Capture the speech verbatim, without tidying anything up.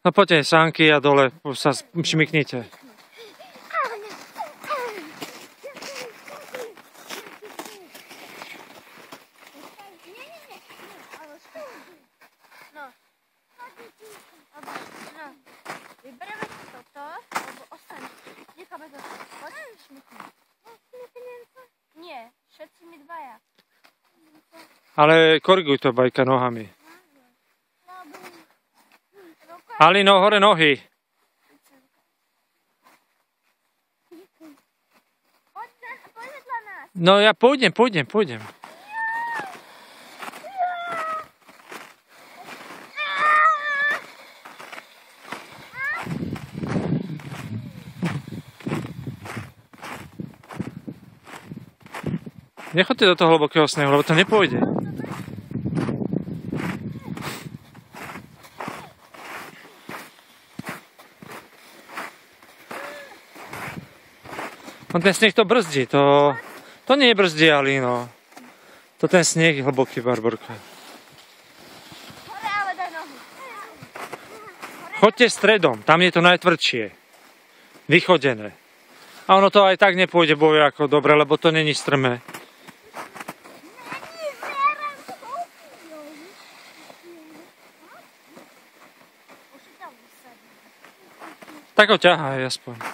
No poďte sánky a dole sa šmyknite. Vyberieme si toto, lebo ostaň. Necháme to. Poď šmyknúť. Nie, všetci my dvaja. Ale koriguj to, Bajka, nohami. Halino, hore nohy. No ja pôjdem, pôjdem, pôjdem. Nechoďte do toho hlbokého snehu, lebo to nepôjde. No ten sneh to brzdí, to, to nie je brzdí, Alino. To ten sneh je hlboký, Barborka. Choďte stredom, tam je to najtvrdšie. Vychodené. A ono to aj tak nepôjde boje ako dobre, lebo to není strmé. Tak ho ťahaj aspoň.